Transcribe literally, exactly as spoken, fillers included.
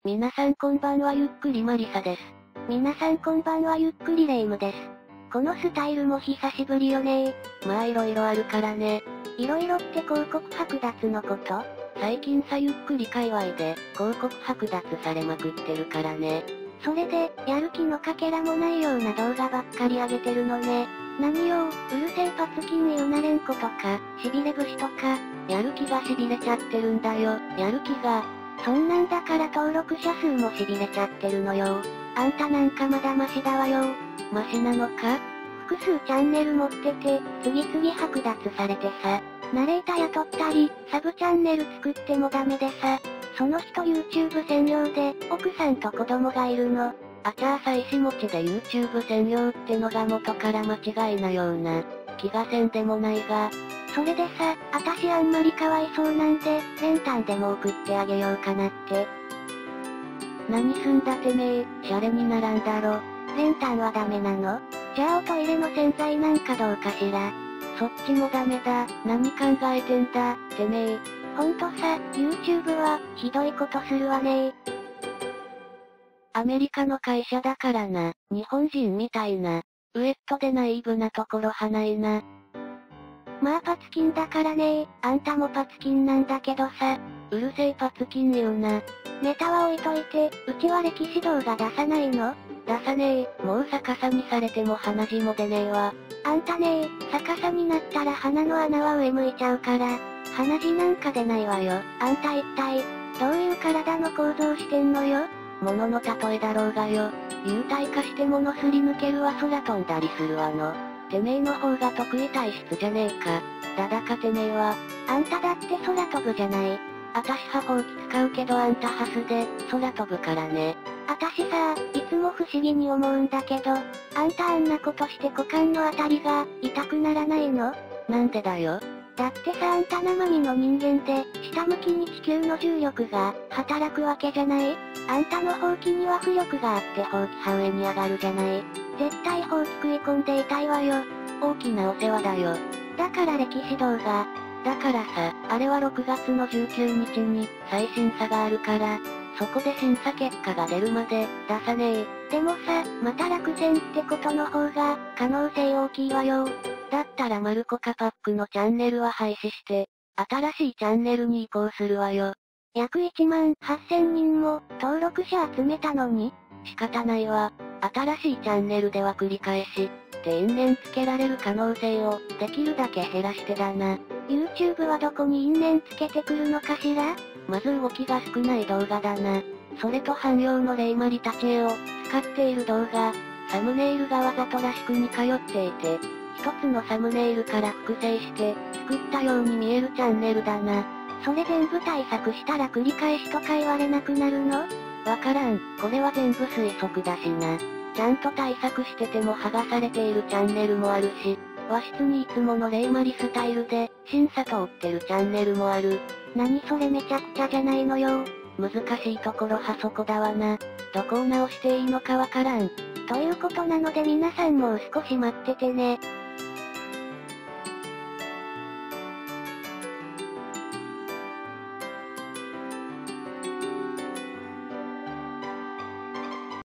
皆さんこんばんは、ゆっくりマリサです。 皆さんこんばんは、ゆっくりレ夢ムです。このスタイルも久しぶりよねー。まあ色々あるからね。 色々って広告剥奪のこと？ 最近さ、ゆっくり界隈で広告剥奪されまくってるからね。 それで、やる気のかけらもないような動画ばっかり上げてるのね。何よ、うるせえパツキン言うなれんことか、しびれ節とか。 やる気がしびれちゃってるんだよ、やる気が。 そんなんだから登録者数もしびれちゃってるのよ。あんたなんかまだマシだわよ。 マシなのか？ 複数チャンネル持ってて、次々剥奪されてさ。ナレーター雇ったり、サブチャンネル作ってもダメでさ。その人 YouTube 専用で、奥さんと子供がいるの。 あちゃーさ石持ちで YouTube 専用ってのが元から間違いなような気がせんでもないが。 それでさ、あたしあんまりかわいそうなんで、練炭でも送ってあげようかなって。 何すんだてめえ、シャレにならんだろ。 練炭はダメなの？じゃあおトイレの洗剤なんかどうかしら。 そっちもダメだ、何考えてんだ、てめえ。 ほんとさ、YouTube は、ひどいことするわねー。 アメリカの会社だからな、日本人みたいな、ウエットでナイーブなところはないな。 まあパツキンだからねー、あんたもパツキンなんだけどさ。 うるせえパツキン言うな。 ネタは置いといて、うちは歴史動画出さないの？ 出さねえ、もう逆さにされても鼻血も出ねえわ。 あんたねー、逆さになったら鼻の穴は上向いちゃうから、鼻血なんか出ないわよ。あんた一体、どういう体の構造してんのよ？ 物の例えだろうがよ。幽体化して物すり抜けるわ空飛んだりするわの。てめえの方が得意体質じゃねえか。だだかてめえは。 あんただって空飛ぶじゃない。 あたしはほうき使うけどあんたハスで、空飛ぶからね。 あたしさ、いつも不思議に思うんだけど、あんたあんなことして股間のあたりが、痛くならないの？ なんでだよ。 だってさあんた生身の人間で、下向きに地球の重力が、働くわけじゃない？あんたのほうきには浮力があってほうきは上に上がるじゃない？絶対ほうき食い込んで痛いわよ。 大きなお世話だよ。 だから歴史動画。 だからさ、あれはろくがつのじゅうくにちに、再審査があるから、そこで審査結果が出るまで、出さねえ。 でもさ、また落選ってことの方が、可能性大きいわよ。 だったらマルコカパックのチャンネルは廃止して、新しいチャンネルに移行するわよ。 約いちまんはっせんにんも、登録者集めたのに？ 仕方ないわ。新しいチャンネルでは繰り返し、って因縁つけられる可能性を、できるだけ減らしてだな。 YouTube はどこに因縁つけてくるのかしら？ まず動きが少ない動画だな。それと汎用のレイマリ立ち絵を、使っている動画、サムネイルがわざとらしく似通っていて、一つのサムネイルから複製して、作ったように見えるチャンネルだな。 それ全部対策したら繰り返しとか言われなくなるの？ わからん、これは全部推測だしな。ちゃんと対策してても剥がされているチャンネルもあるし、和室にいつものレイマリスタイルで、審査通ってるチャンネルもある。 何それめちゃくちゃじゃないのよ。 難しいところはそこだわな。どこを直していいのかわからん。 ということなので皆さんもう少し待っててね。